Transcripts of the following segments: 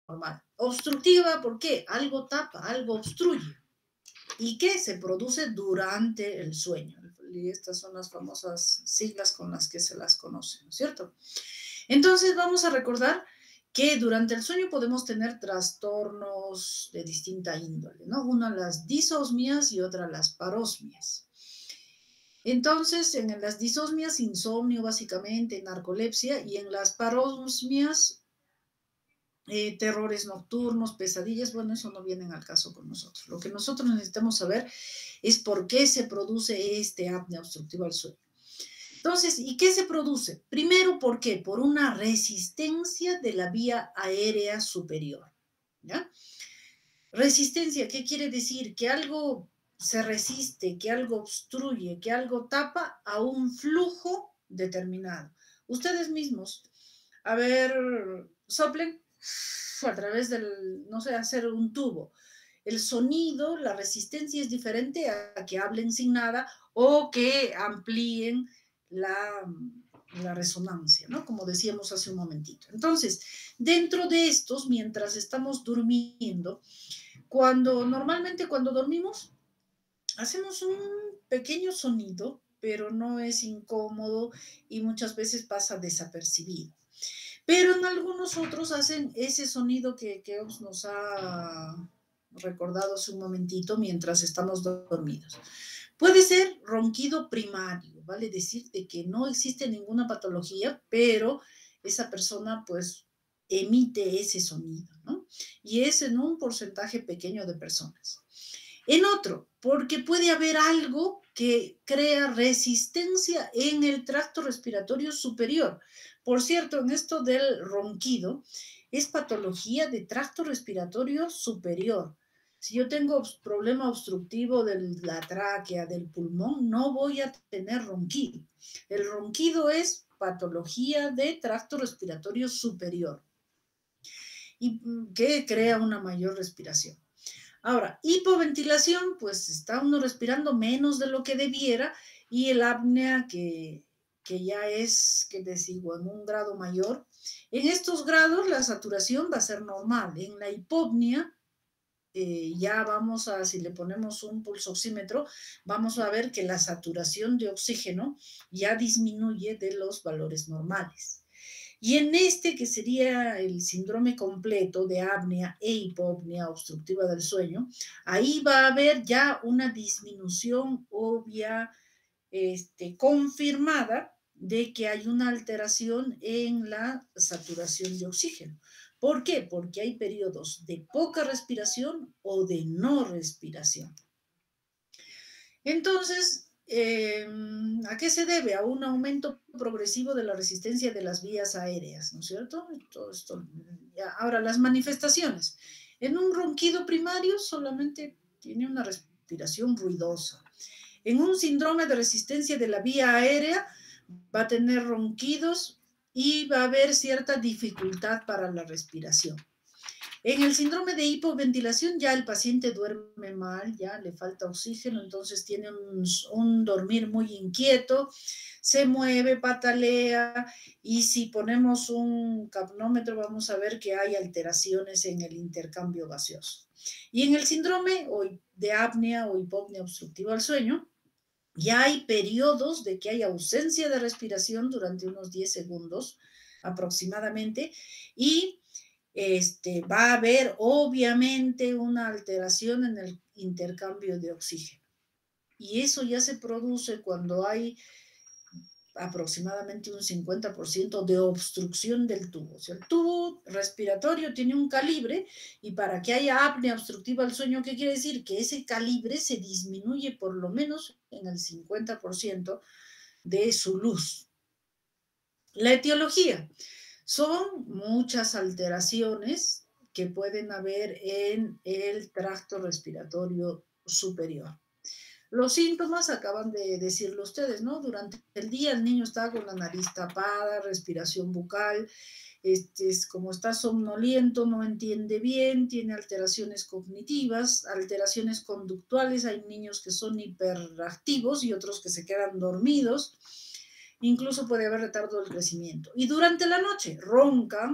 normal. Obstructiva, ¿por qué? Algo tapa, algo obstruye. ¿Y qué? Se produce durante el sueño. Y estas son las famosas siglas con las que se las conoce, ¿no es cierto? Entonces vamos a recordar que durante el sueño podemos tener trastornos de distinta índole, ¿no? Una las disosmias y otra las parosmias. Entonces, en las disosmias, insomnio básicamente, narcolepsia, y en las parosmias, terrores nocturnos, pesadillas, bueno, eso no viene al caso con nosotros. Lo que nosotros necesitamos saber es por qué se produce este apnea obstructiva al sueño. Entonces, ¿y qué se produce? Primero, ¿por qué? Por una resistencia de la vía aérea superior. ¿Ya? Resistencia, ¿qué quiere decir? Que algo se resiste, que algo obstruye, que algo tapa a un flujo determinado. Ustedes mismos, a ver, soplen a través del, no sé, hacer un tubo. El sonido, la resistencia es diferente a que hablen sin nada o que amplíen la, la resonancia, ¿no? Como decíamos hace un momentito. Entonces, dentro de estos, mientras estamos durmiendo, normalmente cuando dormimos, hacemos un pequeño sonido, pero no es incómodo y muchas veces pasa desapercibido. Pero en algunos otros hacen ese sonido que Ops nos ha recordado hace un momentito mientras estamos dormidos. Puede ser ronquido primario, vale decir de que no existe ninguna patología, pero esa persona pues emite ese sonido, ¿no? Y es en un porcentaje pequeño de personas. En otro, porque puede haber algo que crea resistencia en el tracto respiratorio superior. Por cierto, en esto del ronquido, es patología de tracto respiratorio superior. Si yo tengo problema obstructivo de la tráquea, del pulmón, no voy a tener ronquido. El ronquido es patología de tracto respiratorio superior y que crea una mayor respiración. Ahora, hipoventilación, pues está uno respirando menos de lo que debiera y el apnea que ya es, que les digo, en un grado mayor. En estos grados la saturación va a ser normal. En la hipopnea, ya vamos a, si le ponemos un pulsoxímetro, vamos a ver que la saturación de oxígeno ya disminuye de los valores normales. Y en este, que sería el síndrome completo de apnea e hipopnea obstructiva del sueño, ahí va a haber ya una disminución obvia, confirmada, de que hay una alteración en la saturación de oxígeno. ¿Por qué? Porque hay periodos de poca respiración o de no respiración. Entonces, ¿a qué se debe? A un aumento progresivo de la resistencia de las vías aéreas, ¿no es cierto? Todo esto. Ahora, las manifestaciones. En un ronquido primario solamente tiene una respiración ruidosa. En un síndrome de resistencia de la vía aérea va a tener ronquidos y va a haber cierta dificultad para la respiración. En el síndrome de hipoventilación ya el paciente duerme mal, ya le falta oxígeno, entonces tiene un dormir muy inquieto, se mueve, patalea, y si ponemos un capnómetro vamos a ver que hay alteraciones en el intercambio gaseoso. Y en el síndrome de apnea o hipopnea obstructiva al sueño, ya hay periodos de que hay ausencia de respiración durante unos 10 segundos aproximadamente, y va a haber obviamente una alteración en el intercambio de oxígeno. Y eso ya se produce cuando hay aproximadamente un 50% de obstrucción del tubo. O sea, el tubo respiratorio tiene un calibre, y para que haya apnea obstructiva al sueño, ¿qué quiere decir? Que ese calibre se disminuye por lo menos en el 50% de su luz. La etiología. Son muchas alteraciones que pueden haber en el tracto respiratorio superior. Los síntomas acaban de decirlo ustedes, ¿no? Durante el día el niño está con la nariz tapada, respiración bucal, como está somnoliento, no entiende bien, tiene alteraciones cognitivas, alteraciones conductuales. Hay niños que son hiperactivos y otros que se quedan dormidos. Incluso puede haber retardo del crecimiento. Y durante la noche roncan,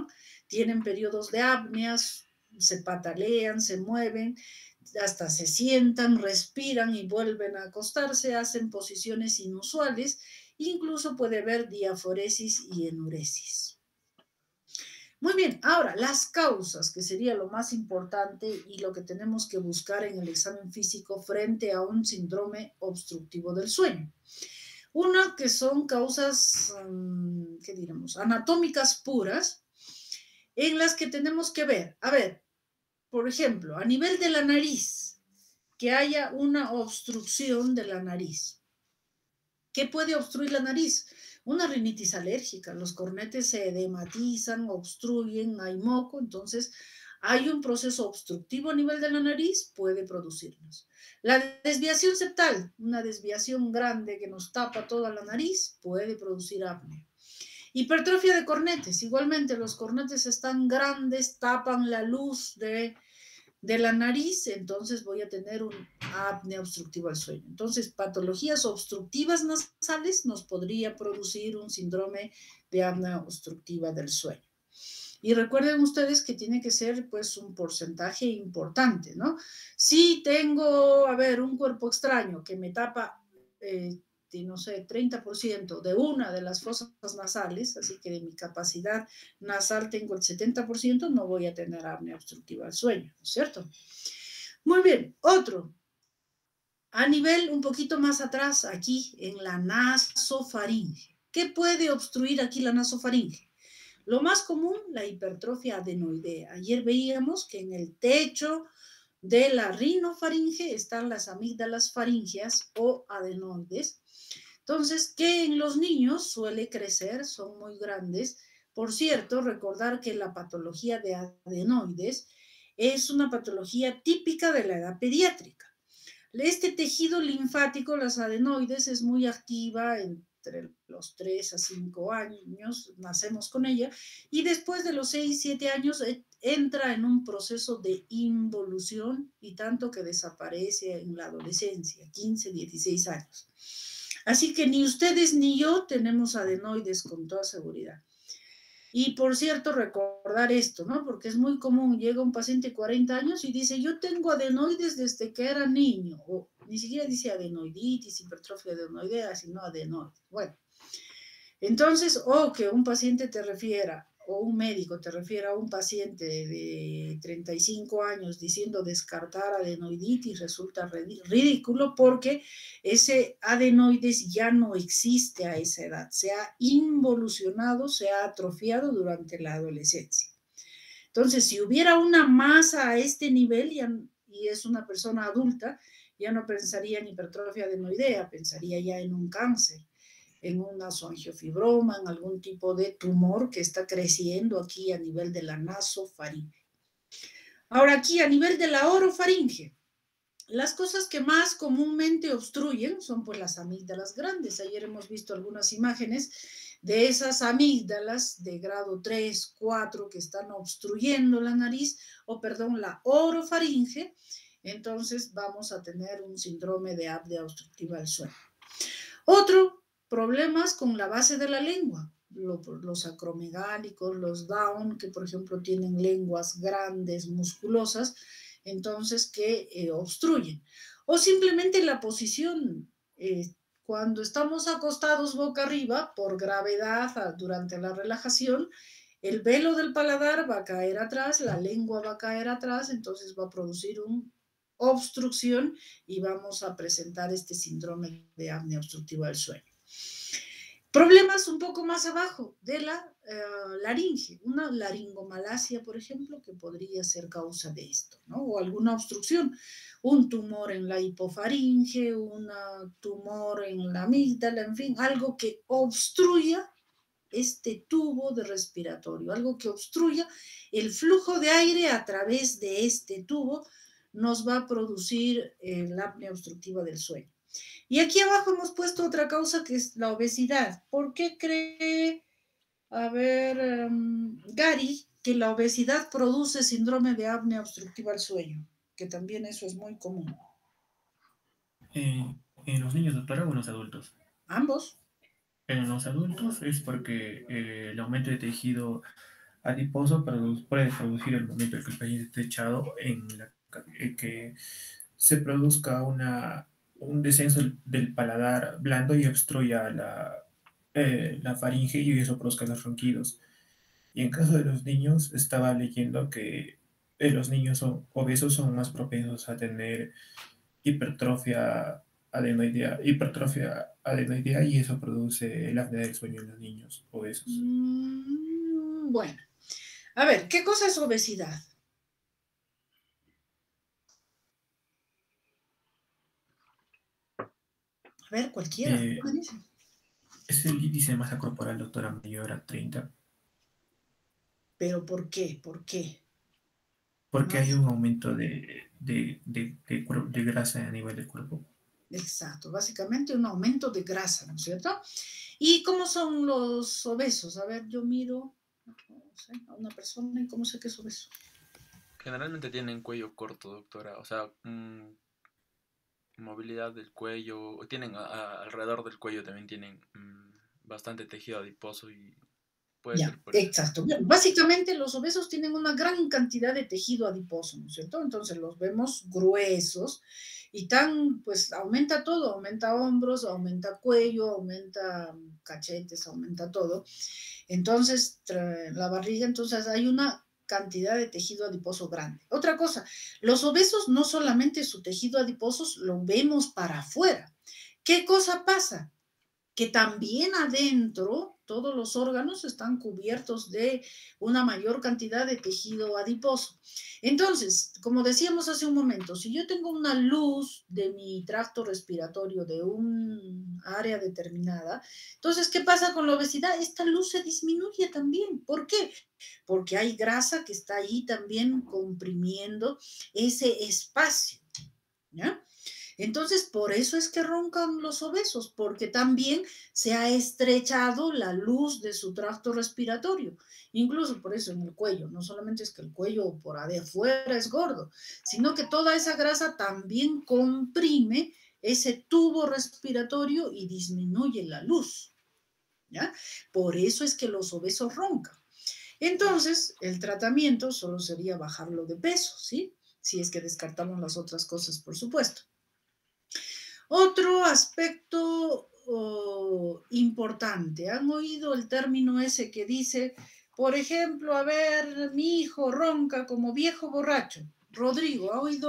tienen periodos de apneas, se patalean, se mueven, hasta se sientan, respiran y vuelven a acostarse, hacen posiciones inusuales, incluso puede haber diaforesis y enuresis. Muy bien, ahora las causas, que sería lo más importante y lo que tenemos que buscar en el examen físico frente a un síndrome obstructivo del sueño. Una que son causas, ¿qué diremos? Anatómicas puras, en las que tenemos que ver, a ver, por ejemplo, a nivel de la nariz, que haya una obstrucción de la nariz. ¿Qué puede obstruir la nariz? Una rinitis alérgica, los cornetes se edematizan, obstruyen, hay moco, entonces hay un proceso obstructivo a nivel de la nariz, puede producirnos. La desviación septal, una desviación grande que nos tapa toda la nariz, puede producir apnea. Hipertrofia de cornetes, igualmente los cornetes están grandes, tapan la luz de la nariz, entonces voy a tener una apnea obstructiva al sueño. Entonces, patologías obstructivas nasales nos podría producir un síndrome de apnea obstructiva del sueño. Y recuerden ustedes que tiene que ser pues un porcentaje importante, ¿no? Si tengo, a ver, un cuerpo extraño que me tapa, no sé, 30% de una de las fosas nasales, así que de mi capacidad nasal tengo el 70%, no voy a tener apnea obstructiva del sueño, ¿no es cierto? Muy bien, otro. A nivel un poquito más atrás, aquí en la nasofaringe. ¿Qué puede obstruir aquí la nasofaringe? Lo más común, la hipertrofia adenoidea. Ayer veíamos que en el techo de la rinofaringe están las amígdalas faringeas o adenoides. Entonces, que en los niños suele crecer, son muy grandes. Por cierto, recordar que la patología de adenoides es una patología típica de la edad pediátrica. Este tejido linfático, las adenoides, es muy activa entre los 3 a 5 años, nacemos con ella, y después de los 6, 7 años entra en un proceso de involución y tanto que desaparece en la adolescencia, 15, 16 años. Así que ni ustedes ni yo tenemos adenoides con toda seguridad. Y por cierto, recordar esto, ¿no? Porque es muy común, llega un paciente de 40 años y dice, yo tengo adenoides desde que era niño, o ni siquiera dice adenoiditis, hipertrofia adenoidea, sino adenoides. Bueno, entonces, o que un paciente te refiera, o un médico te refiera a un paciente de 35 años diciendo descartar adenoiditis, resulta ridículo porque ese adenoides ya no existe a esa edad, se ha involucionado, se ha atrofiado durante la adolescencia. Entonces, si hubiera una masa a este nivel y es una persona adulta, ya no pensaría en hipertrofia adenoidea, pensaría ya en un cáncer, en un nasoangiofibroma, en algún tipo de tumor que está creciendo aquí a nivel de la nasofaringe. Ahora aquí a nivel de la orofaringe, las cosas que más comúnmente obstruyen son pues las amígdalas grandes. Ayer hemos visto algunas imágenes de esas amígdalas de grado 3, 4 que están obstruyendo la nariz, o perdón, la orofaringe. Entonces vamos a tener un síndrome de apnea obstructiva del sueño. Otro, problemas con la base de la lengua. Los acromegálicos, los Down, que por ejemplo tienen lenguas grandes, musculosas, entonces que obstruyen. O simplemente la posición, cuando estamos acostados boca arriba, por gravedad durante la relajación, el velo del paladar va a caer atrás, la lengua va a caer atrás, entonces va a producir una obstrucción y vamos a presentar este síndrome de apnea obstructiva del sueño. Problemas un poco más abajo de la laringe, una laringomalacia, por ejemplo, que podría ser causa de esto, ¿no? O alguna obstrucción, un tumor en la hipofaringe, un tumor en la amígdala, en fin, algo que obstruya este tubo de respiratorio, algo que obstruya el flujo de aire a través de este tubo, nos va a producir la apnea obstructiva del sueño. Y aquí abajo hemos puesto otra causa que es la obesidad. ¿Por qué cree, a ver, Gary, que la obesidad produce síndrome de apnea obstructiva al sueño? Que también eso es muy común. En los niños, doctora, o en los adultos. Ambos. En los adultos es porque el aumento de tejido adiposo puede producir el momento en que el paciente esté echado en que se produzca un descenso del paladar blando y obstruya la faringe y eso produzca los ronquidos. Y en caso de los niños, estaba leyendo que los niños obesos son más propensos a tener hipertrofia adenoidea y eso produce el apnea del sueño en los niños obesos. Bueno, a ver, ¿qué cosa es obesidad? A ver, cualquiera. Eh, es el índice de masa corporal, doctora, mayor a 30, ¿Pero por qué? ¿Por qué? porque hay Más. un aumento de grasa a nivel del cuerpo. Exacto, básicamente un aumento de grasa, ¿no es cierto? ¿Y cómo son los obesos? A ver, yo miro, no sé, a una persona y cómo sé que es obeso. Generalmente tienen cuello corto, doctora. O sea, movilidad del cuello. Tienen alrededor del cuello también tienen bastante tejido adiposo y puede Ya, ser por eso. exacto. Bien, básicamente los obesos tienen una gran cantidad de tejido adiposo, ¿no es cierto? Entonces los vemos gruesos y tan, pues aumenta todo, aumenta hombros, aumenta cuello, aumenta cachetes, aumenta todo. Entonces, la barriga, entonces hay una cantidad de tejido adiposo grande. Otra cosa, los obesos no solamente su tejido adiposo lo vemos para afuera. ¿Qué cosa pasa? Que también adentro todos los órganos están cubiertos de una mayor cantidad de tejido adiposo. Entonces, como decíamos hace un momento, si yo tengo una luz de mi tracto respiratorio de un área determinada, entonces, ¿qué pasa con la obesidad? Esta luz se disminuye también. ¿Por qué? Porque hay grasa que está ahí también comprimiendo ese espacio. ¿Ya? Entonces, por eso es que roncan los obesos, porque también se ha estrechado la luz de su tracto respiratorio. Incluso por eso en el cuello, no solamente es que el cuello por afuera es gordo, sino que toda esa grasa también comprime ese tubo respiratorio y disminuye la luz. ¿Ya? Por eso es que los obesos roncan. Entonces, el tratamiento solo sería bajarlo de peso, ¿sí? Si es que descartamos las otras cosas, por supuesto. Otro aspecto importante, ¿han oído el término ese que dice, por ejemplo, a ver, mi hijo ronca como viejo borracho? Rodrigo, ¿ha oído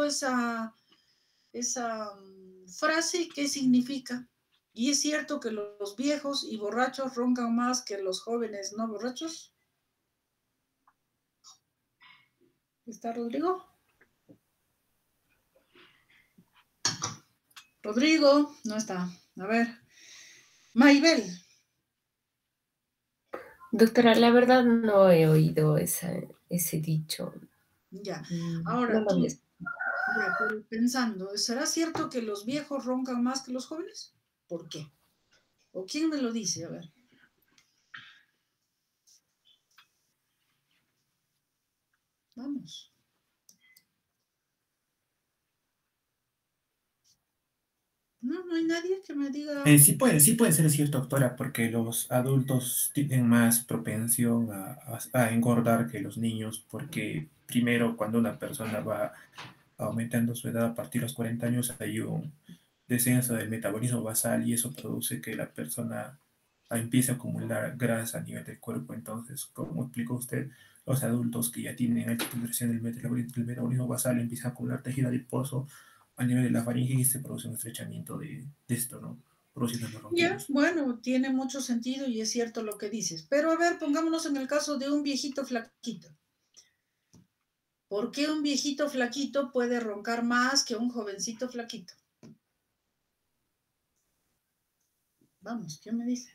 esa frase? ¿Qué significa? ¿Y es cierto que los viejos y borrachos roncan más que los jóvenes no borrachos? ¿Está Rodrigo? Rodrigo, no está. A ver, Maybel. Doctora, la verdad no he oído ese dicho. Ya. No Ahora lo había tú, ya, pero pensando, ¿será cierto que los viejos roncan más que los jóvenes? ¿Por qué? ¿O quién me lo dice? A ver. Vamos. No, no hay nadie que me diga. Sí puede ser cierto, doctora, porque los adultos tienen más propensión a engordar que los niños, porque primero cuando una persona va aumentando su edad a partir de los 40 años hay un descenso del metabolismo basal y eso produce que la persona empiece a acumular grasa a nivel del cuerpo. Entonces, como explicó usted, los adultos que ya tienen alta concentración del metabolismo basal empiezan a acumular tejido adiposo a nivel de la faringe y se produce un estrechamiento de esto, ¿no? Produciendo los Ya, ronquidos. bueno, tiene mucho sentido y es cierto lo que dices. Pero a ver, pongámonos en el caso de un viejito flaquito. ¿Por qué un viejito flaquito puede roncar más que un jovencito flaquito? Vamos, ¿qué me dice?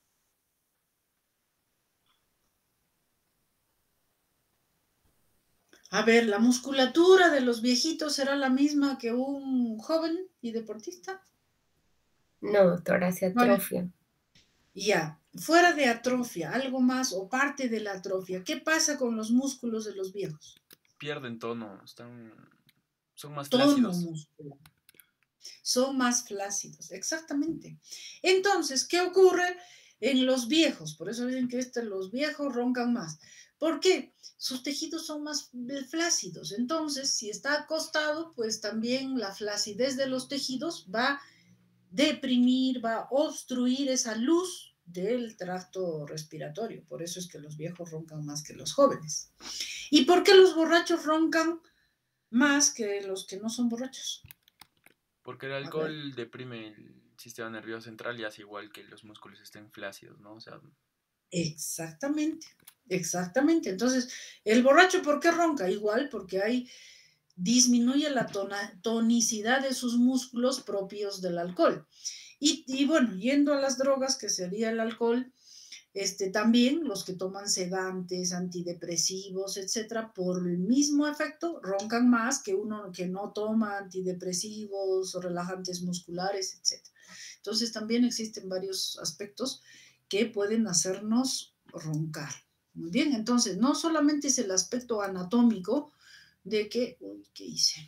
A ver, ¿la musculatura de los viejitos será la misma que un joven y deportista? No, doctora, se Vale. atrofia. Ya, fuera de atrofia, algo más o parte de la atrofia, ¿qué pasa con los músculos de los viejos? Pierden tono, son más Tono flácidos. muscular. Son más flácidos, exactamente. Entonces, ¿qué ocurre? En los viejos, por eso dicen que los viejos roncan más. ¿Por qué? Sus tejidos son más flácidos. Entonces, si está acostado, pues también la flacidez de los tejidos va a deprimir, va a obstruir esa luz del tracto respiratorio. Por eso es que los viejos roncan más que los jóvenes. ¿Y por qué los borrachos roncan más que los que no son borrachos? Porque el alcohol deprime el sistema nervioso central y hace igual que los músculos estén flácidos, ¿no? O sea, exactamente, exactamente. Entonces, el borracho, ¿por qué ronca? Igual porque disminuye la tonicidad de sus músculos propios del alcohol. Y bueno, yendo a las drogas, que sería el alcohol, también los que toman sedantes, antidepresivos, etcétera, por el mismo efecto, roncan más que uno que no toma antidepresivos o relajantes musculares, etcétera. Entonces, también existen varios aspectos que pueden hacernos roncar. Muy bien, entonces, no solamente es el aspecto anatómico de que, ¿qué hice?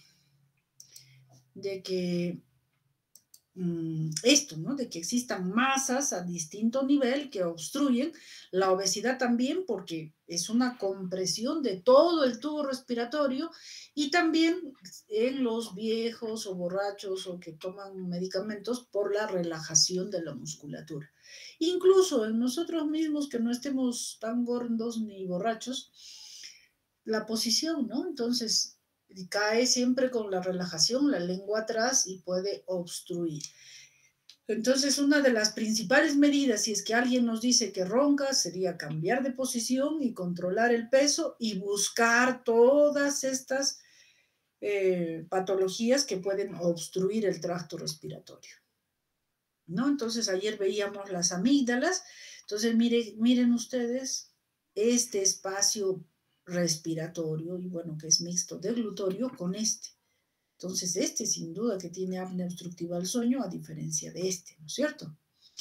De que esto, ¿no? De que existan masas a distinto nivel que obstruyen la obesidad también, porque es una compresión de todo el tubo respiratorio, y también en los viejos o borrachos o que toman medicamentos por la relajación de la musculatura. Incluso en nosotros mismos que no estemos tan gordos ni borrachos, la posición, ¿no? Entonces cae siempre con la relajación, la lengua atrás y puede obstruir. Entonces, una de las principales medidas, si es que alguien nos dice que ronca, sería cambiar de posición y controlar el peso y buscar todas estas patologías que pueden obstruir el tracto respiratorio, ¿no? Entonces, ayer veíamos las amígdalas. Entonces, miren ustedes este espacio respiratorio, y bueno, que es mixto deglutorio con este. Entonces, sin duda que tiene apnea obstructiva del sueño, a diferencia de ¿no es cierto?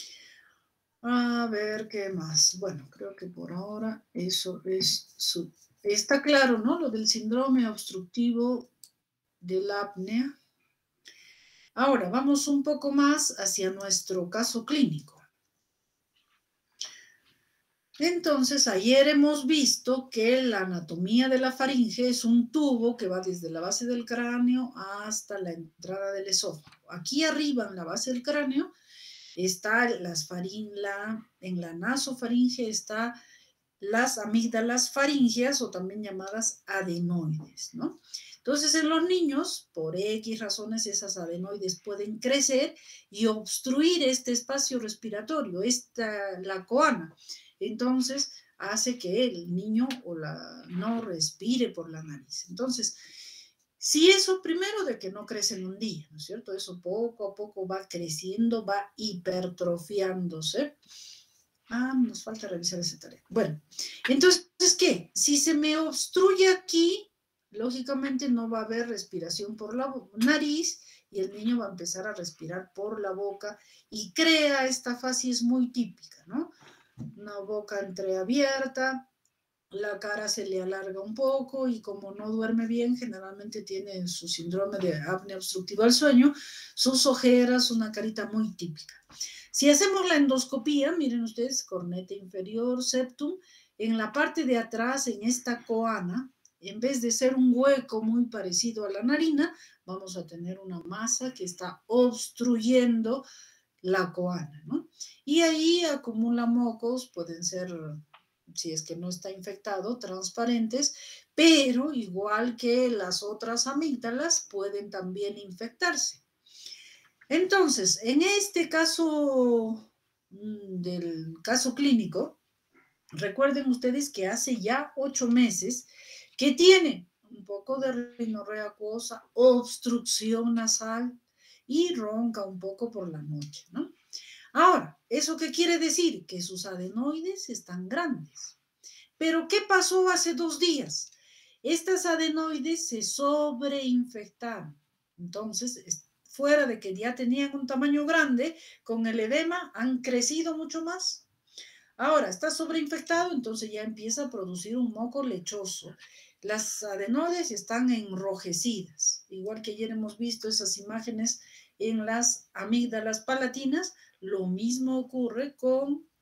A ver, ¿qué más? Bueno, creo que por ahora eso está claro, ¿no? Lo del síndrome obstructivo de la apnea. Ahora, vamos un poco más hacia nuestro caso clínico. Entonces, ayer hemos visto que la anatomía de la faringe es un tubo que va desde la base del cráneo hasta la entrada del esófago. Aquí arriba, en la base del cráneo, está en la nasofaringe está las amígdalas faringeas, o también llamadas adenoides, ¿no? Entonces, en los niños, por X razones, esas adenoides pueden crecer y obstruir este espacio respiratorio, la coana. Entonces, hace que el niño no respire por la nariz. Entonces, si eso primero de que no crece en un día, ¿no es cierto? Eso poco a poco va creciendo, va hipertrofiándose. Nos falta revisar esa tarea. Bueno, entonces, ¿qué? Si se me obstruye aquí, lógicamente no va a haber respiración por la nariz y el niño va a empezar a respirar por la boca y crea esta facies muy típica, ¿no? Una boca entreabierta, la cara se le alarga un poco y como no duerme bien, generalmente tiene su síndrome de apnea obstructiva del sueño, sus ojeras, una carita muy típica. Si hacemos la endoscopía, miren ustedes, corneta inferior, septum, en la parte de atrás, en esta coana, en vez de ser un hueco muy parecido a la narina, vamos a tener una masa que está obstruyendo la coana, ¿no? Y ahí acumula mocos, pueden ser, si es que no está infectado, transparentes, pero igual que las otras amígdalas, pueden también infectarse. Entonces, en este caso del caso clínico, recuerden ustedes que hace ya 8 meses que tiene un poco de rinorrea acuosa, obstrucción nasal y ronca un poco por la noche, ¿no? Ahora, ¿eso qué quiere decir? Que sus adenoides están grandes. Pero, ¿qué pasó hace 2 días? Estas adenoides se sobreinfectaron. Entonces, fuera de que ya tenían un tamaño grande, con el edema han crecido mucho más. Ahora, está sobreinfectado, entonces ya empieza a producir un moco lechoso. Las adenoides están enrojecidas, igual que ayer hemos visto esas imágenes en las amígdalas palatinas. Lo mismo ocurre con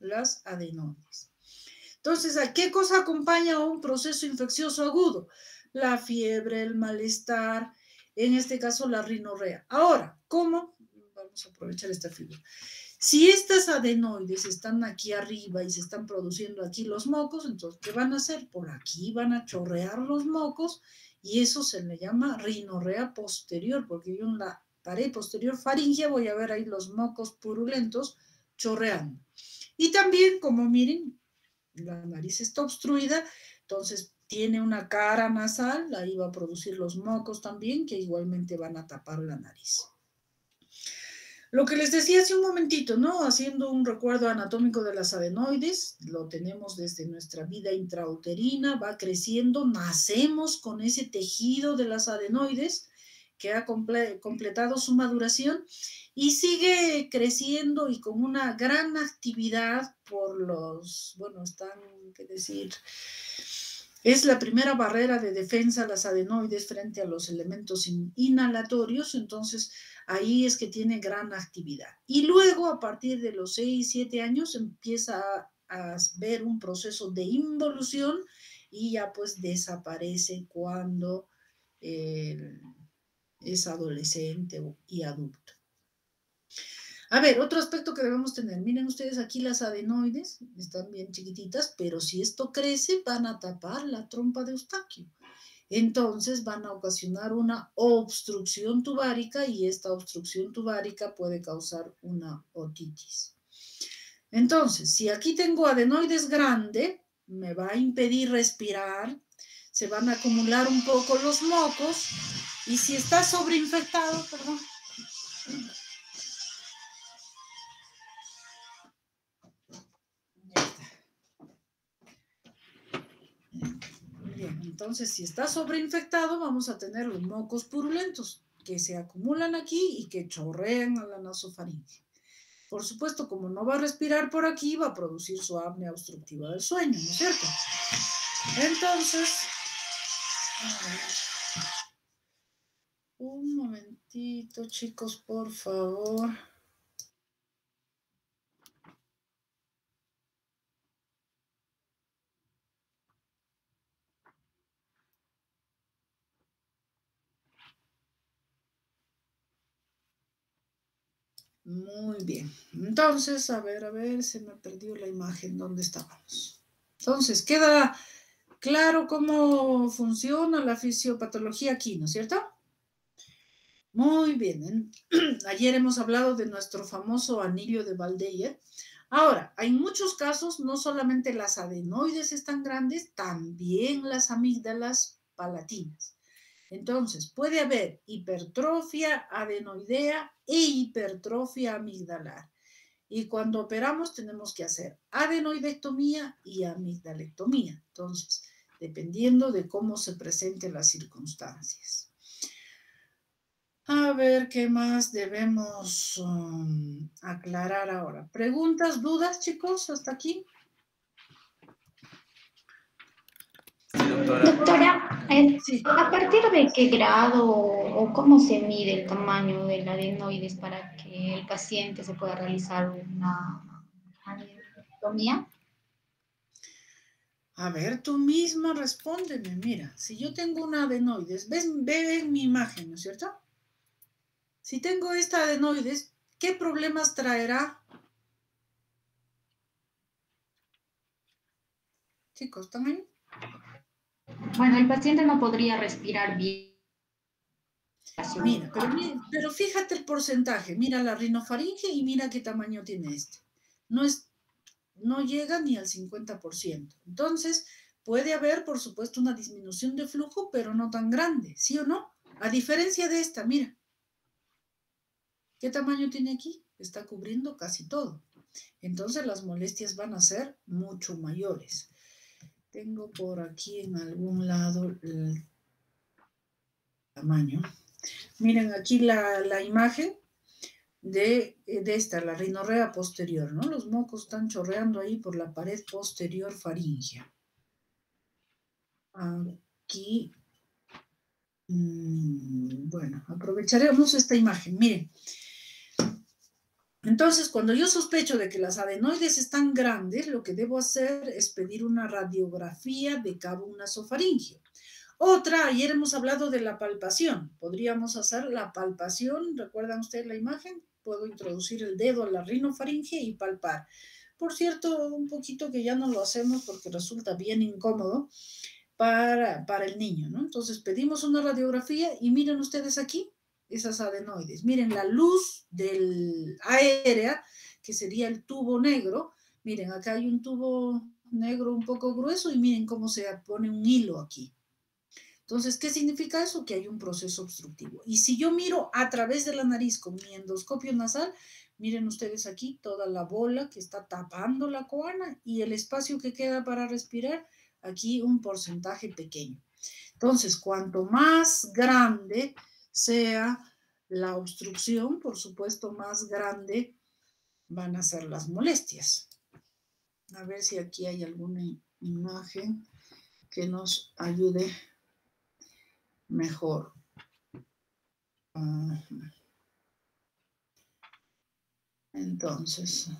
las adenoides. Entonces, ¿a qué cosa acompaña un proceso infeccioso agudo? La fiebre, el malestar, en este caso la rinorrea. Ahora, ¿cómo? Vamos a aprovechar esta figura. Si estas adenoides están aquí arriba y se están produciendo aquí los mocos, entonces, ¿qué van a hacer? Por aquí van a chorrear los mocos y eso se le llama rinorrea posterior, porque yo en la pared posterior faríngea voy a ver ahí los mocos purulentos chorreando. Y también, como miren, la nariz está obstruida, entonces tiene una cara nasal, ahí va a producir los mocos también, que igualmente van a tapar la nariz. Lo que les decía hace un momentito, ¿no? Haciendo un recuerdo anatómico de las adenoides, lo tenemos desde nuestra vida intrauterina, va creciendo, nacemos con ese tejido de las adenoides que ha completado su maduración y sigue creciendo y con una gran actividad por los, bueno, están, qué decir, es la primera barrera de defensa las adenoides frente a los elementos inhalatorios, entonces ahí es que tiene gran actividad. Y luego, a partir de los 6, 7 años, empieza a ver un proceso de involución y ya pues desaparece cuando es adolescente y adulto. A ver, otro aspecto que debemos tener. Miren ustedes aquí las adenoides, están bien chiquititas, pero si esto crece van a tapar la trompa de Eustaquio. Entonces van a ocasionar una obstrucción tubárica y esta obstrucción tubárica puede causar una otitis. Entonces, si aquí tengo adenoides grande, me va a impedir respirar, se van a acumular un poco los mocos y si está sobreinfectado, perdón. Bien, entonces si está sobreinfectado vamos a tener los mocos purulentos que se acumulan aquí y que chorrean a la nasofaringe. Por supuesto, como no va a respirar por aquí, va a producir su apnea obstructiva del sueño, ¿no es cierto? Entonces, un momentito, chicos, por favor. Muy bien. Entonces, a ver, se me perdió la imagen. ¿Dónde estábamos? Entonces, queda claro cómo funciona la fisiopatología aquí, ¿no es cierto? Muy bien. Ayer hemos hablado de nuestro famoso anillo de Valdeyer. Ahora, en muchos casos, no solamente las adenoides están grandes, también las amígdalas palatinas. Entonces, puede haber hipertrofia adenoidea e hipertrofia amigdalar. Y cuando operamos tenemos que hacer adenoidectomía y amigdalectomía. Entonces, dependiendo de cómo se presenten las circunstancias. A ver, ¿qué más debemos aclarar ahora? ¿Preguntas, dudas, chicos, hasta aquí? Sí, doctora. Doctora, Sí. ¿a partir de qué grado o cómo se mide el tamaño del adenoides para que el paciente se pueda realizar una adenoidectomía? A ver, tú misma respóndeme. Mira, si yo tengo una adenoides, ve en mi imagen, ¿no es cierto? Si tengo esta adenoides, ¿qué problemas traerá? Chicos, ¿están ahí? Bueno, el paciente no podría respirar bien. Mira, pero fíjate el porcentaje. Mira la rinofaringe y mira qué tamaño tiene este. No llega ni al 50%. Entonces, puede haber, por supuesto, una disminución de flujo, pero no tan grande, ¿sí o no? A diferencia de esta, mira. ¿Qué tamaño tiene aquí? Está cubriendo casi todo. Entonces, las molestias van a ser mucho mayores. Tengo por aquí en algún lado el tamaño. Miren aquí la imagen de esta, la rinorrea posterior, ¿no? Los mocos están chorreando ahí por la pared posterior faríngea. Aquí, bueno, aprovecharemos esta imagen. Miren, Entonces, cuando yo sospecho de que las adenoides están grandes, lo que debo hacer es pedir una radiografía de cabo nasofaringeo. Otra, ayer hemos hablado de la palpación. Podríamos hacer la palpación, ¿recuerdan ustedes la imagen? Puedo introducir el dedo a la rinofaringe y palpar. Por cierto, un poquito que ya no lo hacemos porque resulta bien incómodo para el niño, ¿no? Entonces pedimos una radiografía y miren ustedes aquí esas adenoides. Miren la luz del aérea, que sería el tubo negro. Miren, acá hay un tubo negro un poco grueso y miren cómo se pone un hilo aquí. Entonces, ¿qué significa eso? Que hay un proceso obstructivo. Y si yo miro a través de la nariz con mi endoscopio nasal, miren ustedes aquí toda la bola que está tapando la coana y el espacio que queda para respirar, aquí un porcentaje pequeño. Entonces, cuanto más grande sea la obstrucción, por supuesto, más grande van a ser las molestias. A ver si aquí hay alguna imagen que nos ayude mejor. Entonces,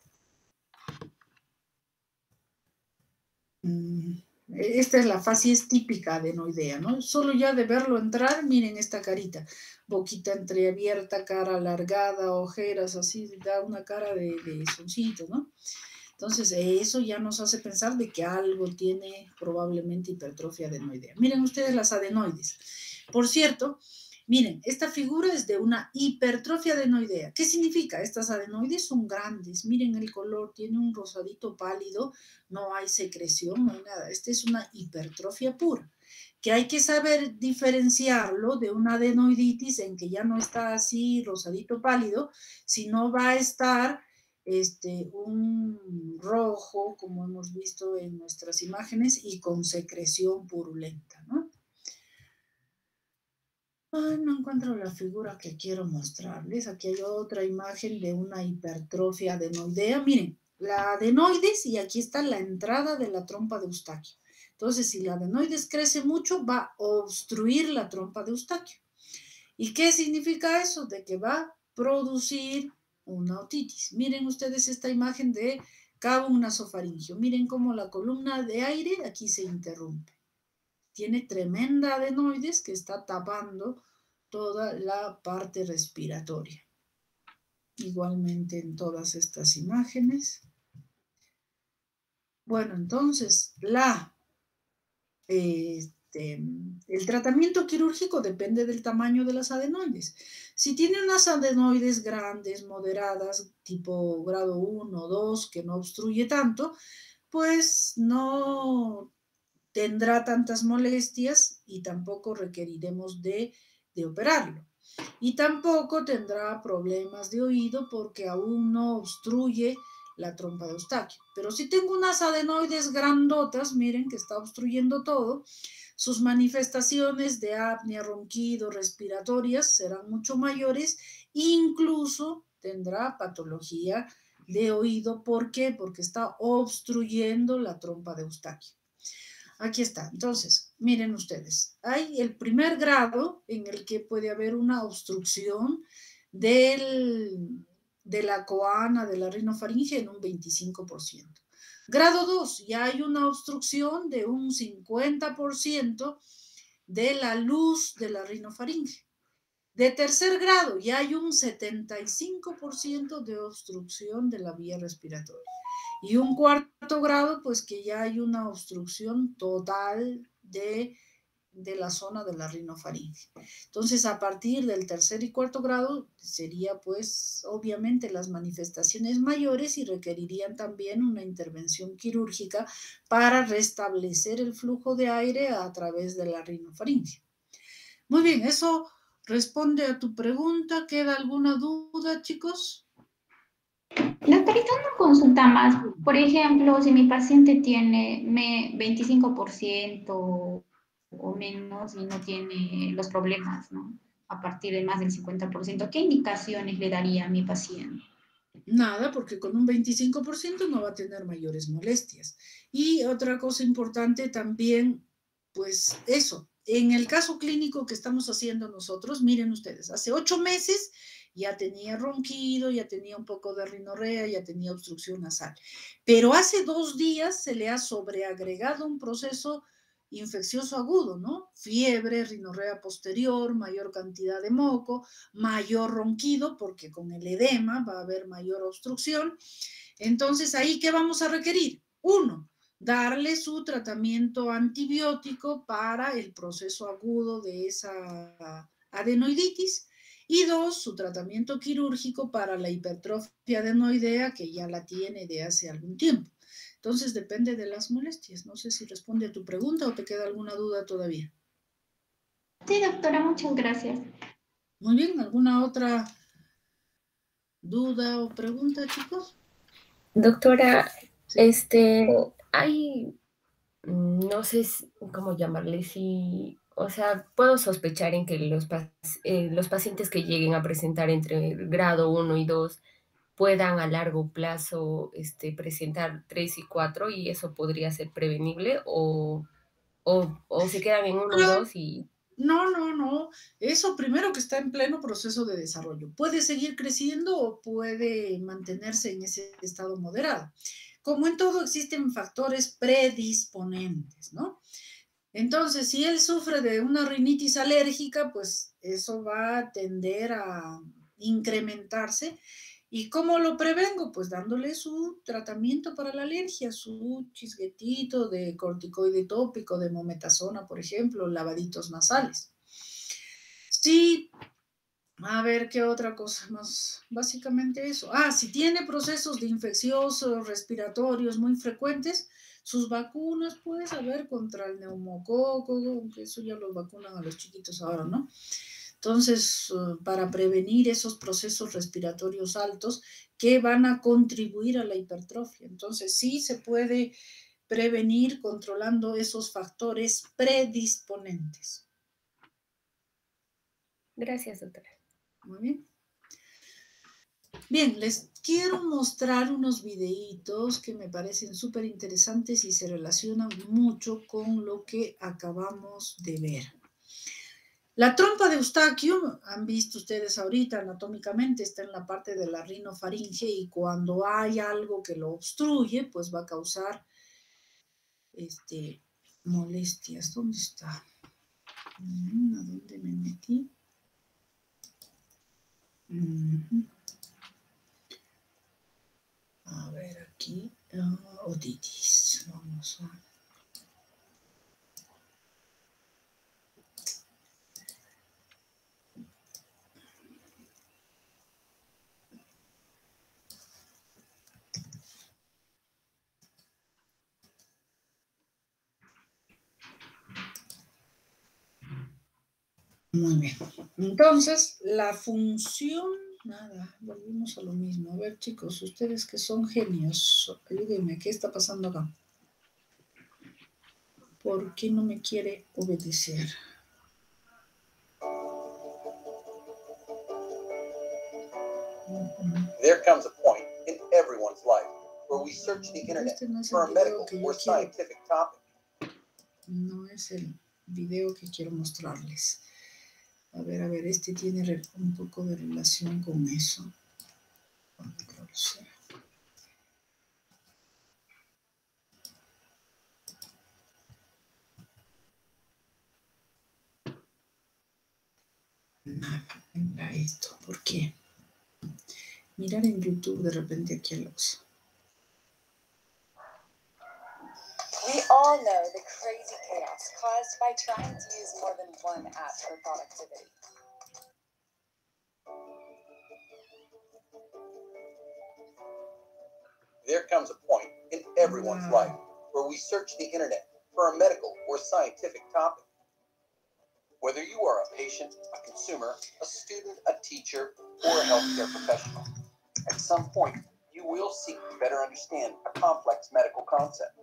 esta es la facies típica adenoidea, ¿no? Solo ya de verlo entrar, miren esta carita, boquita entreabierta, cara alargada, ojeras, así, da una cara de soncito, ¿no? Entonces, eso ya nos hace pensar de que algo tiene probablemente hipertrofia adenoidea. Miren ustedes las adenoides. Por cierto, miren, esta figura es de una hipertrofia adenoidea. ¿Qué significa? Estas adenoides son grandes. Miren el color, tiene un rosadito pálido, no hay secreción, no hay nada. Esta es una hipertrofia pura, que hay que saber diferenciarlo de una adenoiditis en que ya no está así rosadito pálido, sino va a estar un rojo, como hemos visto en nuestras imágenes, y con secreción purulenta, ¿no? Ay, no encuentro la figura que quiero mostrarles. Aquí hay otra imagen de una hipertrofia adenoidea. Miren, la adenoides y aquí está la entrada de la trompa de Eustaquio. Entonces, si la adenoides crece mucho, va a obstruir la trompa de Eustaquio. ¿Y qué significa eso? De que va a producir una otitis. Miren ustedes esta imagen de cabo nasofaringeo. Miren cómo la columna de aire aquí se interrumpe. Tiene tremenda adenoides que está tapando toda la parte respiratoria. Igualmente en todas estas imágenes. Bueno, entonces el tratamiento quirúrgico depende del tamaño de las adenoides. Si tiene unas adenoides grandes, moderadas, tipo grado 1 o 2, que no obstruye tanto, pues no tendrá tantas molestias y tampoco requeriremos de operarlo. Y tampoco tendrá problemas de oído porque aún no obstruye la trompa de Eustaquio. Pero si tengo unas adenoides grandotas, miren que está obstruyendo todo, sus manifestaciones de apnea, ronquido, respiratorias serán mucho mayores, incluso tendrá patología de oído. ¿Por qué? Porque está obstruyendo la trompa de Eustaquio. Aquí está. Entonces, miren ustedes, hay el primer grado en el que puede haber una obstrucción de la coana, de la rinofaringe en un 25%. Grado 2, ya hay una obstrucción de un 50% de la luz de la rinofaringe. De tercer grado, ya hay un 75% de obstrucción de la vía respiratoria. Y un cuarto grado, pues que ya hay una obstrucción total de la zona de la rinofaringe. Entonces, a partir del tercer y cuarto grado, sería pues obviamente las manifestaciones mayores y requerirían también una intervención quirúrgica para restablecer el flujo de aire a través de la rinofaringe. Muy bien, eso responde a tu pregunta. ¿Queda alguna duda, chicos? Doctorita, una consulta más. Por ejemplo, si mi paciente tiene 25% o menos y no tiene los problemas, ¿no? A partir de más del 50%, ¿qué indicaciones le daría a mi paciente? Nada, porque con un 25% no va a tener mayores molestias. Y otra cosa importante también, pues eso, en el caso clínico que estamos haciendo nosotros, miren ustedes, hace 8 meses ya tenía ronquido, ya tenía un poco de rinorrea, ya tenía obstrucción nasal. Pero hace 2 días se le ha sobreagregado un proceso infeccioso agudo, ¿no? Fiebre, rinorrea posterior, mayor cantidad de moco, mayor ronquido, porque con el edema va a haber mayor obstrucción. Entonces, ¿ahí qué vamos a requerir? 1, darle su tratamiento antibiótico para el proceso agudo de esa adenoiditis. Y 2, su tratamiento quirúrgico para la hipertrofia adenoidea, que ya la tiene de hace algún tiempo. Entonces, depende de las molestias. No sé si responde a tu pregunta o te queda alguna duda todavía. Sí, doctora, muchas gracias. Muy bien, ¿alguna otra duda o pregunta, chicos? Doctora, Sí. hay, no sé cómo llamarle, si, o sea, puedo sospechar en que los pacientes que lleguen a presentar entre el grado 1 y 2 puedan a largo plazo presentar 3 y 4 y eso podría ser prevenible o se quedan en 1 y 2 y... No. Eso primero que está en pleno proceso de desarrollo. Puede seguir creciendo o puede mantenerse en ese estado moderado. Como en todo, existen factores predisponentes, ¿no? Entonces, si él sufre de una rinitis alérgica, pues eso va a tender a incrementarse. ¿Y cómo lo prevengo? Pues dándole su tratamiento para la alergia, su chisguetito de corticoide tópico, de mometasona, por ejemplo, lavaditos nasales. Sí, a ver, ¿qué otra cosa más? Básicamente eso. Si tiene procesos de infecciosos respiratorios muy frecuentes, sus vacunas, pues, a ver, contra el neumococo, aunque eso ya los vacunan a los chiquitos ahora, ¿no? Entonces, para prevenir esos procesos respiratorios altos que van a contribuir a la hipertrofia. Entonces, sí se puede prevenir controlando esos factores predisponentes. Gracias, doctora. Muy bien. Bien, les quiero mostrar unos videitos que me parecen súper interesantes y se relacionan mucho con lo que acabamos de ver. La trompa de Eustaquio, han visto ustedes ahorita anatómicamente, está en la parte de la rinofaringe y cuando hay algo que lo obstruye, pues va a causar molestias. ¿Dónde está? ¿A dónde me metí? A ver, aquí, otitis. Vamos a... Muy bien. Entonces, la función, nada, volvimos a lo mismo. A ver, chicos, ustedes que son genios, ayúdenme, ¿qué está pasando acá? ¿Por qué no me quiere obedecer? There comes a point in everyone's life where we search the internet for a medical or scientific topic. No es el video que quiero mostrarles. A ver, este tiene un poco de relación con eso. Nada, venga esto. ¿Por qué? Mirar en YouTube de repente aquí lo uso. We all know the crazy chaos caused by trying to use more than one app for productivity. There comes a point in everyone's life where we search the internet for a medical or scientific topic. Whether you are a patient, a consumer, a student, a teacher, or a healthcare professional, at some point you will seek to better understand a complex medical concept.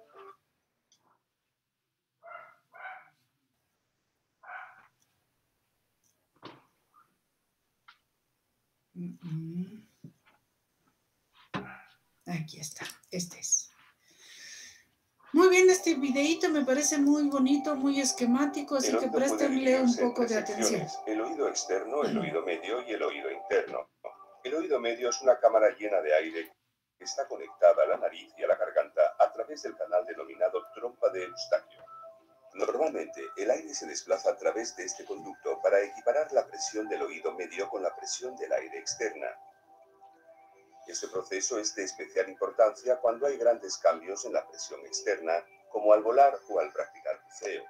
Aquí está, este es. Muy bien. bien este videíto, me parece muy bonito, muy esquemático, así que préstenle un poco de atención. El oído externo, el oído medio y el oído interno. El oído medio es una cámara llena de aire que está conectada a la nariz y a la garganta a través del canal denominado trompa de Eustaquio. Normalmente, el aire se desplaza a través de este conducto para equiparar la presión del oído medio con la presión del aire externa. Este proceso es de especial importancia cuando hay grandes cambios en la presión externa, como al volar o al practicar buceo.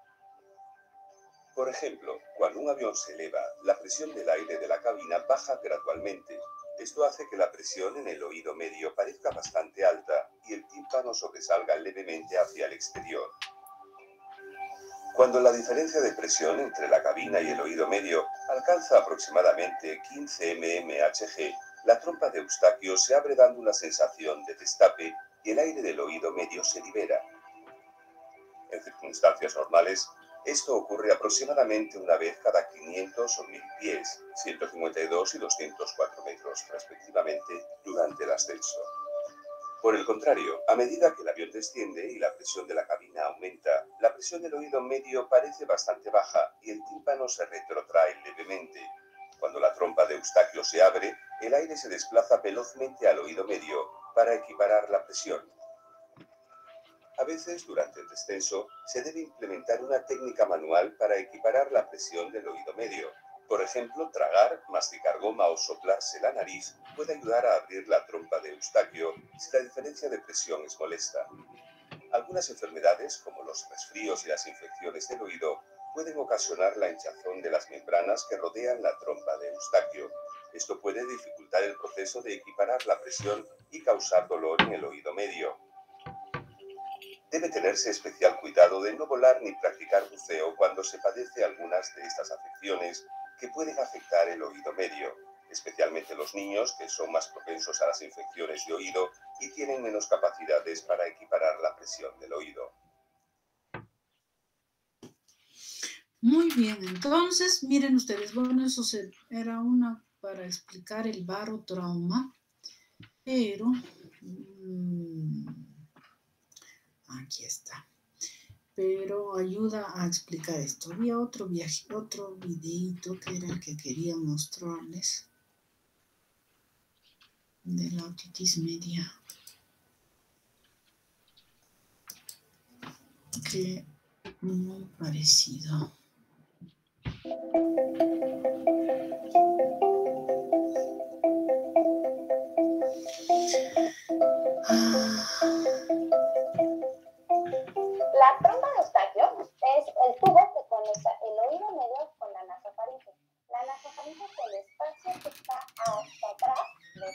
Por ejemplo, cuando un avión se eleva, la presión del aire de la cabina baja gradualmente. Esto hace que la presión en el oído medio parezca bastante alta y el tímpano sobresalga levemente hacia el exterior. Cuando la diferencia de presión entre la cabina y el oído medio alcanza aproximadamente 15 mmHg, la trompa de Eustaquio se abre dando una sensación de destape y el aire del oído medio se libera. En circunstancias normales, esto ocurre aproximadamente una vez cada 500 o 1000 pies, 152 y 204 metros, respectivamente, durante el ascenso. Por el contrario, a medida que el avión desciende y la presión de la cabina aumenta, la presión del oído medio parece bastante baja y el tímpano se retrotrae levemente. Cuando la trompa de Eustaquio se abre, el aire se desplaza velozmente al oído medio para equiparar la presión. A veces, durante el descenso, se debe implementar una técnica manual para equiparar la presión del oído medio. Por ejemplo, tragar, masticar goma o soplarse la nariz puede ayudar a abrir la trompa de Eustaquio si la diferencia de presión es molesta. Algunas enfermedades, como los resfríos y las infecciones del oído, pueden ocasionar la hinchazón de las membranas que rodean la trompa de Eustaquio. Esto puede dificultar el proceso de equiparar la presión y causar dolor en el oído medio. Debe tenerse especial cuidado de no volar ni practicar buceo cuando se padece algunas de estas afecciones que pueden afectar el oído medio, especialmente los niños que son más propensos a las infecciones de oído y tienen menos capacidades para equiparar la presión del oído. Muy bien, entonces, miren ustedes, bueno, eso era una para explicar el barotrauma, pero aquí está. Pero ayuda a explicar esto. Había otro videito que era el que quería mostrarles de la otitis media, que muy parecido. La trompa de Eustaquio es el tubo que conecta el oído medio con la nasofaringe. La nasofaringe es el espacio que está hasta atrás de...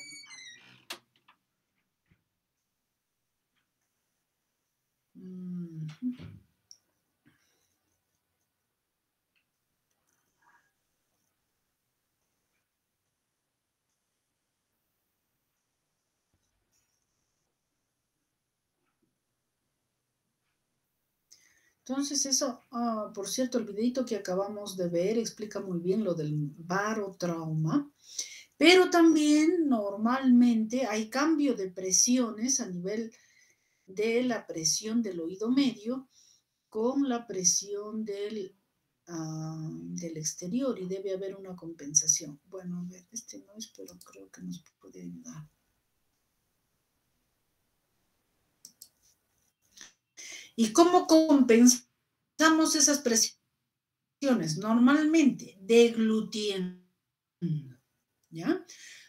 Entonces eso, por cierto, el videito que acabamos de ver explica muy bien lo del barotrauma, pero también normalmente hay cambio de presiones a nivel de la presión del oído medio con la presión del exterior y debe haber una compensación. Bueno, a ver, este no es, pero creo que nos puede ayudar. ¿Y cómo compensamos esas presiones? Normalmente deglutiendo, ¿ya?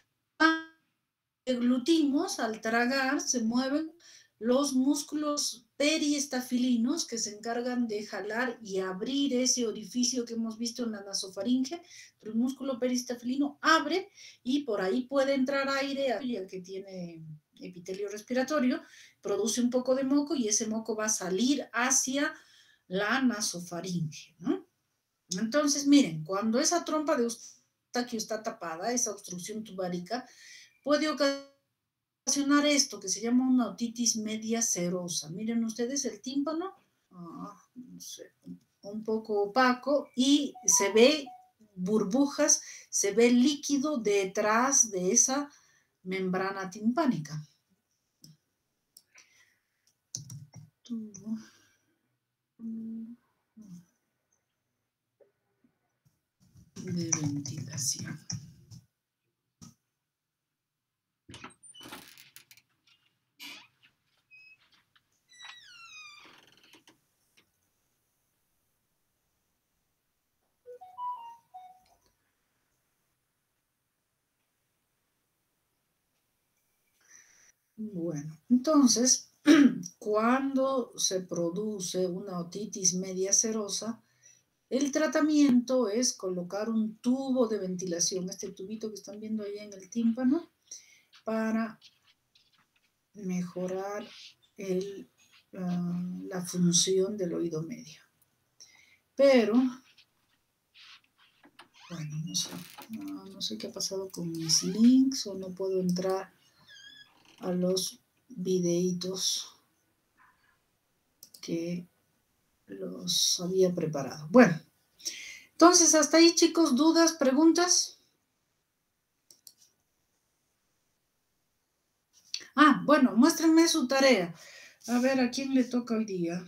Deglutimos, al tragar se mueven los músculos periestafilinos que se encargan de jalar y abrir ese orificio que hemos visto en la nasofaringe. El músculo periestafilino abre y por ahí puede entrar aire, ya que tiene epitelio respiratorio, produce un poco de moco y ese moco va a salir hacia la nasofaringe, ¿no? Entonces, miren, cuando esa trompa de Eustaquio está tapada, esa obstrucción tubárica, puede ocasionar esto que se llama una otitis media serosa. Miren ustedes el tímpano, no sé, un poco opaco y se ve burbujas, se ve líquido detrás de esa membrana timpánica. tubo de ventilación. Bueno, entonces, cuando se produce una otitis media serosa, el tratamiento es colocar un tubo de ventilación, este tubito que están viendo ahí en el tímpano, para mejorar la función del oído medio. Pero, bueno, no sé qué ha pasado con mis links o no puedo entrar a los videitos que los había preparado. Bueno, entonces hasta ahí, chicos, dudas, preguntas. Ah, bueno, muéstrenme su tarea. A ver, ¿a quién le toca hoy día?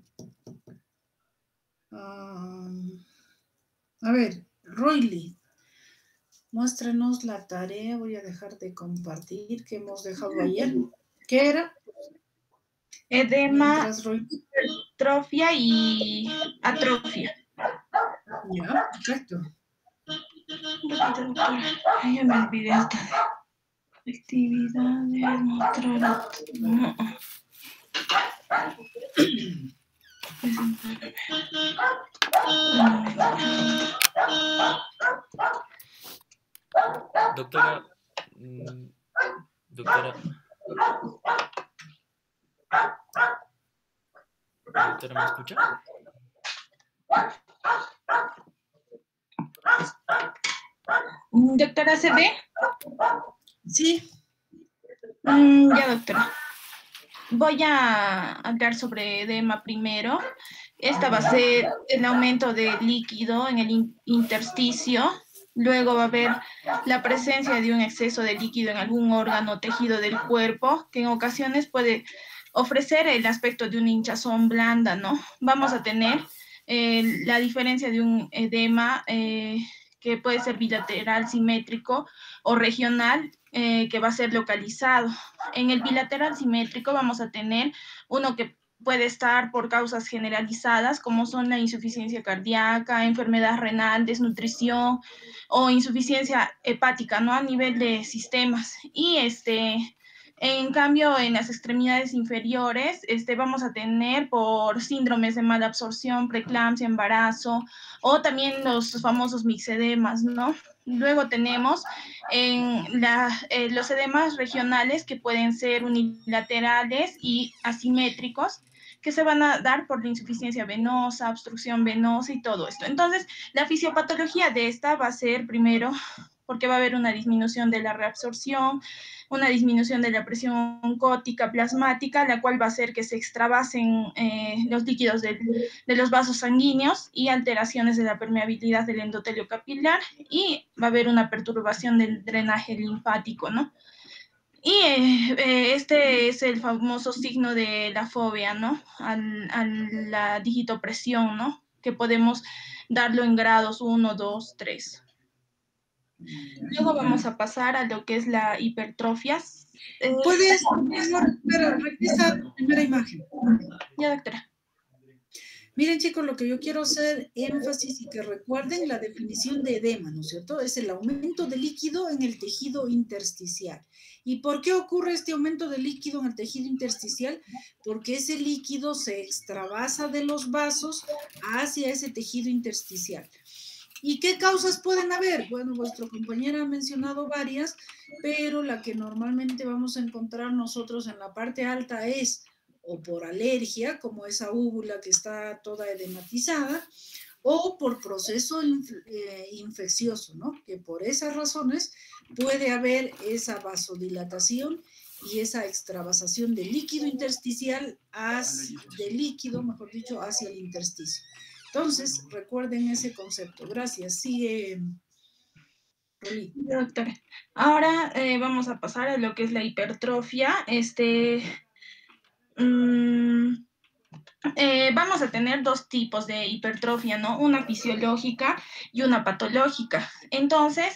A ver, Roily, muéstrenos la tarea. Voy a dejar de compartir que hemos dejado ayer. ¿Qué era? Edema, hipertrofia y atrofia. Ya, perfecto. Ya me olvidé esta de actividades, mostrar. No. Doctora, doctora, ¿me escucha? ¿Doctora CB? Sí. Ya, doctora. Voy a hablar sobre edema primero. Esta va a ser el aumento de líquido en el intersticio. Luego va a haber la presencia de un exceso de líquido en algún órgano o tejido del cuerpo, que en ocasiones puede ofrecer el aspecto de una hinchazón blanda, ¿no? Vamos a tener la diferencia de un edema que puede ser bilateral, simétrico o regional, que va a ser localizado. En el bilateral simétrico vamos a tener uno que puede estar por causas generalizadas, como son la insuficiencia cardíaca, enfermedad renal, desnutrición o insuficiencia hepática, ¿no? A nivel de sistemas. Y en cambio, en las extremidades inferiores, vamos a tener por síndromes de mala absorción, preeclampsia, embarazo, o también los famosos mixedemas, ¿no? Luego tenemos los edemas regionales, que pueden ser unilaterales y asimétricos, que se van a dar por la insuficiencia venosa, obstrucción venosa y todo esto. Entonces, la fisiopatología de esta va a ser primero porque va a haber una disminución de la reabsorción, una disminución de la presión oncótica plasmática, la cual va a hacer que se extravasen los líquidos de los vasos sanguíneos y alteraciones de la permeabilidad del endotelio capilar, y va a haber una perturbación del drenaje linfático, ¿no? Y este es el famoso signo de la fobia, ¿no? A la digitopresión, ¿no? Que podemos darlo en grados 1, 2, 3. Luego vamos a pasar a lo que es la hipertrofia. ¿Puedes, pero regresa a la primera imagen? Ya, doctora. Miren, chicos, lo que yo quiero hacer énfasis y que recuerden la definición de edema, ¿no es cierto? Es el aumento de líquido en el tejido intersticial. ¿Y por qué ocurre este aumento de líquido en el tejido intersticial? Porque ese líquido se extravasa de los vasos hacia ese tejido intersticial. ¿Y qué causas pueden haber? Bueno, vuestra compañera ha mencionado varias, pero la que normalmente vamos a encontrar nosotros en la parte alta es o por alergia, como esa úvula que está toda edematizada, o por proceso infeccioso, ¿no? Que por esas razones puede haber esa vasodilatación y esa extravasación de líquido intersticial, mejor dicho, hacia el intersticio. Entonces, recuerden ese concepto. Gracias. Sigue, Roli. Doctora. Ahora vamos a pasar a lo que es la hipertrofia. vamos a tener dos tipos de hipertrofia, ¿no? Una fisiológica y una patológica. Entonces,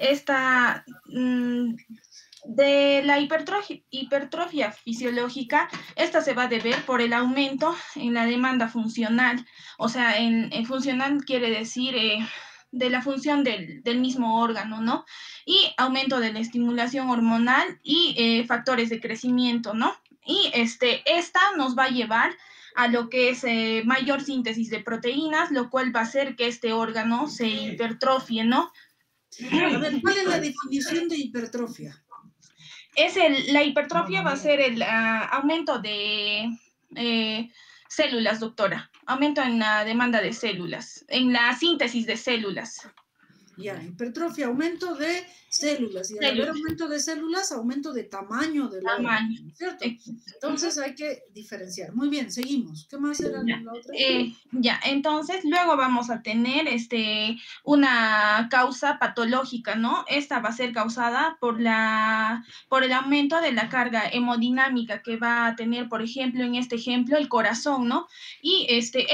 de la hipertrofia fisiológica, esta se va a deber por el aumento en la demanda funcional. O sea, en funcional quiere decir de la función del mismo órgano, ¿no? Y aumento de la estimulación hormonal y factores de crecimiento, ¿no? Y esta nos va a llevar a lo que es mayor síntesis de proteínas, lo cual va a hacer que este órgano se hipertrofie, ¿no? A ver, ¿cuál es la definición de hipertrofia? La hipertrofia va a ser el aumento de células, doctora. Aumento en la demanda de células, en la síntesis de células. Ya, hipertrofia, aumento de células. Y al haber aumento de células, aumento de tamaño del órgano, ¿cierto? Entonces hay que diferenciar. Muy bien, seguimos. ¿Qué más era la otra? Entonces luego vamos a tener una causa patológica, ¿no? Esta va a ser causada por el aumento de la carga hemodinámica que va a tener, por ejemplo, en este ejemplo, el corazón, ¿no? Y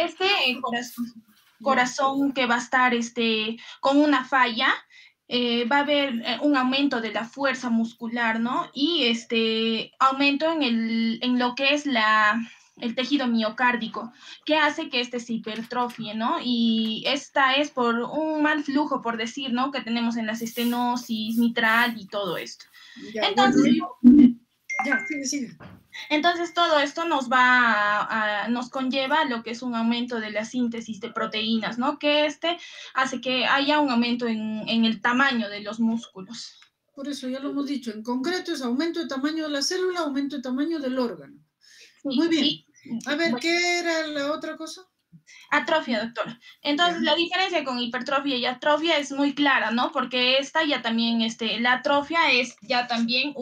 corazón que va a estar con una falla, va a haber un aumento de la fuerza muscular, ¿no? Y aumento en lo que es el tejido miocárdico, que hace que se hipertrofie, ¿no? Y esta es por un mal flujo, por decir, ¿no? Que tenemos en las estenosis mitral y todo esto. Ya, entonces, sigue. Entonces, todo esto nos conlleva a lo que es un aumento de la síntesis de proteínas, ¿no? Que hace que haya un aumento en el tamaño de los músculos. Por eso ya lo hemos dicho, en concreto es aumento de tamaño de la célula, aumento de tamaño del órgano. Sí, muy bien. A ver, ¿qué era la otra cosa? Atrofia, doctora. Entonces, la diferencia con hipertrofia y atrofia es muy clara, ¿no? Porque esta ya también, la atrofia es ya también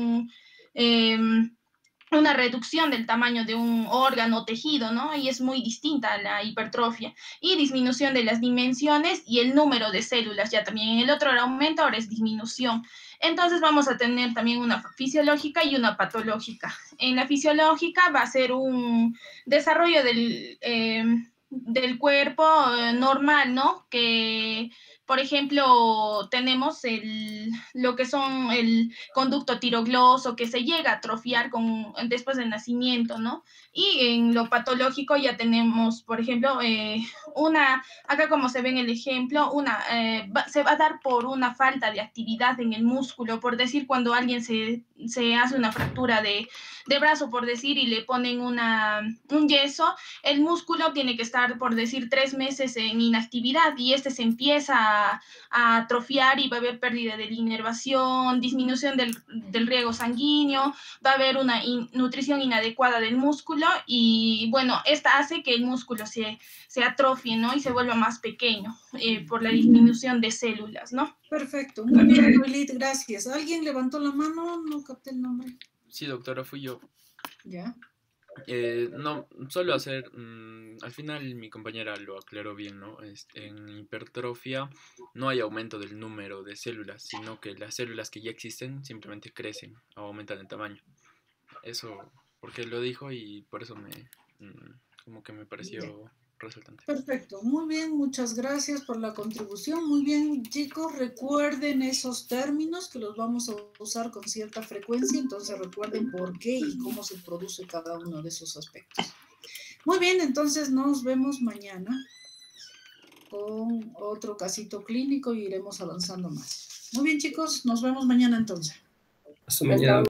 una reducción del tamaño de un órgano o tejido, ¿no? Y es muy distinta a la hipertrofia. Y disminución de las dimensiones y el número de células, ya también en el otro era aumento, ahora es disminución. Entonces vamos a tener también una fisiológica y una patológica. En la fisiológica va a ser un desarrollo del cuerpo normal, ¿no? Que, por ejemplo, tenemos lo que son el conducto tirogloso que se llega a atrofiar después del nacimiento, ¿no? Y en lo patológico ya tenemos, por ejemplo, acá como se ve en el ejemplo, se va a dar por una falta de actividad en el músculo, por decir, cuando alguien se hace una fractura de brazo, por decir, y le ponen un yeso, el músculo tiene que estar, por decir, 3 meses en inactividad y se empieza a atrofiar y va a haber pérdida de la inervación, disminución del riego sanguíneo, va a haber una nutrición inadecuada del músculo y, bueno, esta hace que el músculo se atrofie, ¿no? Y se vuelva más pequeño por la disminución de células, ¿no? Perfecto, muy bien, Noelit, gracias. ¿Alguien levantó la mano? No capté el nombre. Sí, doctora, fui yo. ¿Ya? No, solo hacer, al final mi compañera lo aclaró bien, ¿no? En hipertrofia no hay aumento del número de células, sino que las células que ya existen simplemente crecen o aumentan en tamaño. Eso, porque lo dijo y por eso como que me pareció resaltante. Perfecto, muy bien, muchas gracias por la contribución. Muy bien, chicos, recuerden esos términos que los vamos a usar con cierta frecuencia, entonces recuerden por qué y cómo se produce cada uno de esos aspectos. Muy bien, entonces nos vemos mañana con otro casito clínico y iremos avanzando más. Muy bien, chicos, nos vemos mañana entonces. Hasta mañana.